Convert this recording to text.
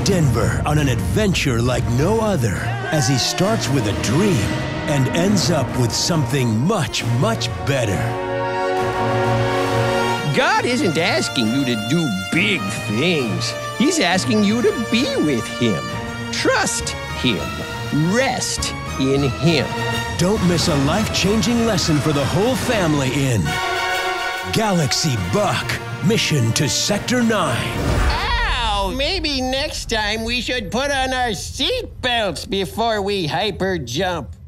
Denver on an adventure like no other as he starts with a dream and ends up with something much, much better. God isn't asking you to do big things. He's asking you to be with Him. Trust Him. Rest in Him. Don't miss a life-changing lesson for the whole family in Galaxy Buck, Mission to Sector 9. Ow! Maybe next time we should put on our seat belts before we hyper jump.